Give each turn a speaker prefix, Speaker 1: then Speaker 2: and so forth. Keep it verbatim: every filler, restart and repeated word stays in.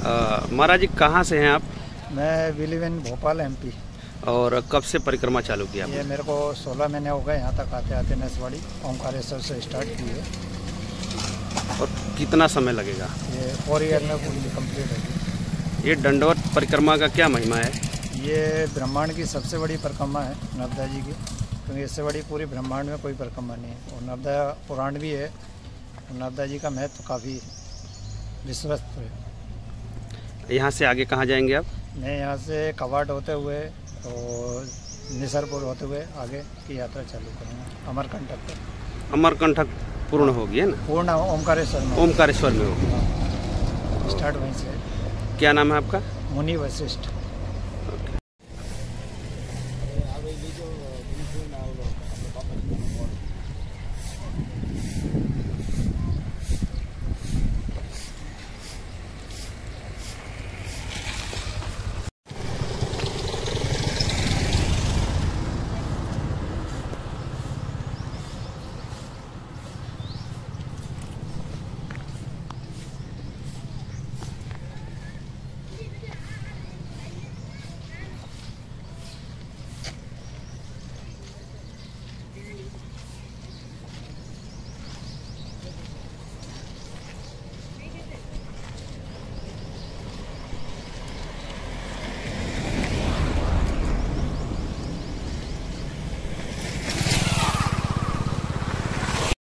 Speaker 1: महाराज जी कहाँ से हैं आप?
Speaker 2: मैं विलिव इन भोपाल एमपी।
Speaker 1: और कब से परिक्रमा चालू किया?
Speaker 2: ये मेरे को सोलह महीने हो गए यहाँ तक आते आते। नसवाड़ी ओमकारेश्वर से स्टार्ट की है।
Speaker 1: और कितना समय लगेगा?
Speaker 2: ये फोर ईयर में पूरी कंप्लीट होगी।
Speaker 1: ये दंडवत परिक्रमा का क्या महिमा है?
Speaker 2: ये ब्रह्मांड की सबसे बड़ी परिक्रमा है नर्मदा जी की, क्योंकि इससे बड़ी पूरी ब्रह्मांड में कोई परिक्रमा नहीं है। और नर्मदा पुराण भी है। नर्मदा जी का महत्व काफ़ी विश्वस्त है।
Speaker 1: यहाँ से आगे कहाँ जाएंगे आप?
Speaker 2: मैं यहाँ से कवाट होते हुए और निसरपुर होते हुए आगे की यात्रा चालू करूँगा अमरकंटक तक।
Speaker 1: अमरकंटक पूर्ण होगी है ना?
Speaker 2: पूर्ण ओमकारेश्वर में।
Speaker 1: ओमकारेश्वर में होगी।
Speaker 2: स्टार्ट वहीं से।
Speaker 1: क्या नाम है आपका?
Speaker 2: मुनि वशिष्ठ।